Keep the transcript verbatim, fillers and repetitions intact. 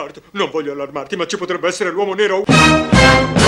Bart, non voglio allarmarti, ma ci potrebbe essere l'uomo nero.